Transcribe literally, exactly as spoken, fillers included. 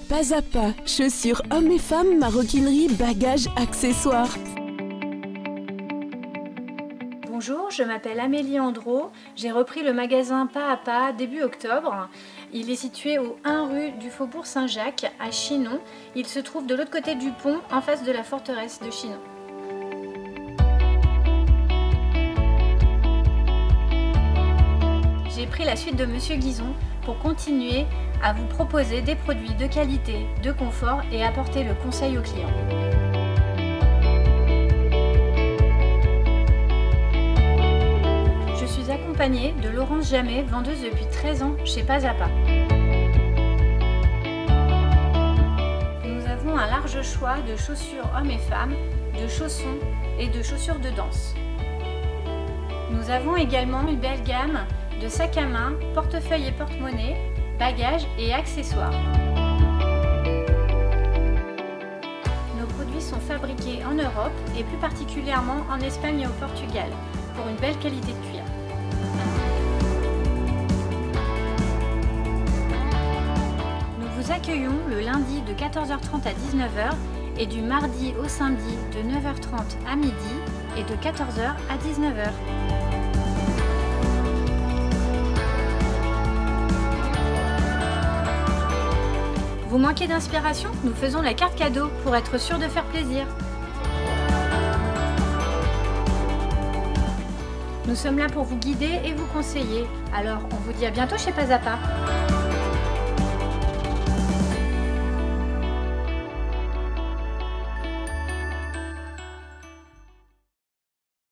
Pas à pas, chaussures hommes et femmes, maroquinerie, bagages, accessoires. Bonjour, je m'appelle Amélie Andro. J'ai repris le magasin Pas à Pas début octobre. Il est situé au un rue du Faubourg Saint-Jacques à Chinon. Il se trouve de l'autre côté du pont, en face de la forteresse de Chinon. J'ai pris la suite de Monsieur Guizon pour continuer à vous proposer des produits de qualité, de confort et apporter le conseil aux clients. Je suis accompagnée de Laurence Jamet, vendeuse depuis treize ans chez Pas à Pas. Nous avons un large choix de chaussures hommes et femmes, de chaussons et de chaussures de danse. Nous avons également une belle gamme de sacs à main, portefeuilles et porte-monnaie, bagages et accessoires. Nos produits sont fabriqués en Europe et plus particulièrement en Espagne et au Portugal pour une belle qualité de cuir. Nous vous accueillons le lundi de quatorze heures trente à dix-neuf heures et du mardi au samedi de neuf heures trente à midi et de quatorze heures à dix-neuf heures. Vous manquez d'inspiration? Nous faisons la carte cadeau pour être sûr de faire plaisir. Nous sommes là pour vous guider et vous conseiller. Alors, on vous dit à bientôt chez Pas à Pas.